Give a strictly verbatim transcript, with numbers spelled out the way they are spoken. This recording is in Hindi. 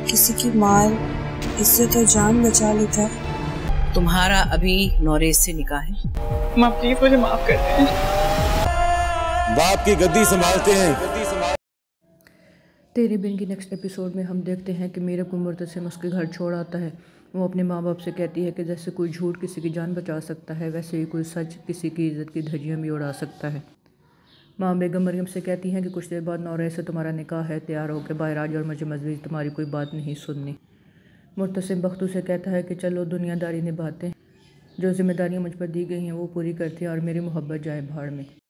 किसी की मार इससे तो जान बचा लेता। तुम्हारा अभी नौरेज से निकाह है। माँ प्लीज मुझे माफ कर दें। बाप की गद्दी संभालते हैं। तेरे बिन की नेक्स्ट एपिसोड में हम देखते हैं कि मीरा को मुर्तसिम उसके घर छोड़ आता है। वो अपने माँ बाप से कहती है कि जैसे कोई झूठ किसी की जान बचा सकता है, वैसे ही कोई सच किसी की इज़्ज़त की धज्जियाँ भी उड़ा सकता है। माँ बेगम मरियम से कहती हैं कि कुछ देर बाद नौरे से तुम्हारा निकाह है, तैयार होकर बाहर आ जाओ और मुझे मज़ीद तुम्हारी कोई बात नहीं सुननी। मुर्तसिम बख्तू से कहता है कि चलो दुनियादारी निभाते हैं, जो जिम्मेदारियाँ मुझ पर दी गई हैं वो पूरी करते हैं और मेरी मोहब्बत जाए भाड़ में।